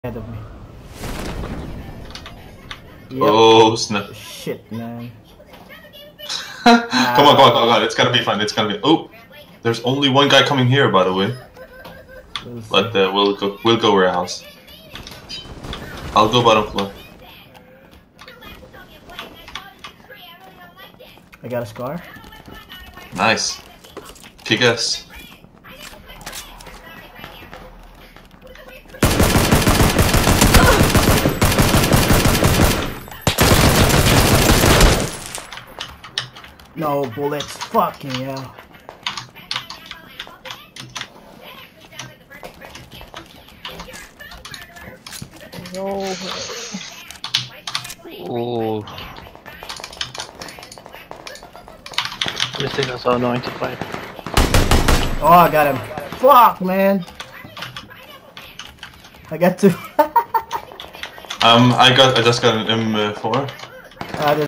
ahead of me. Yep. Oh snap! Shit, man. Come on! It's gotta be fun. It's gotta be. Oh, there's only one guy coming here, by the way. But we'll go warehouse. I'll go bottom floor. I got a scar. Nice. Kick ass. No bullets. Fucking hell. No. Oh. This thing has 95. Oh, I got him. Fuck, man. I got two. I just got an M4.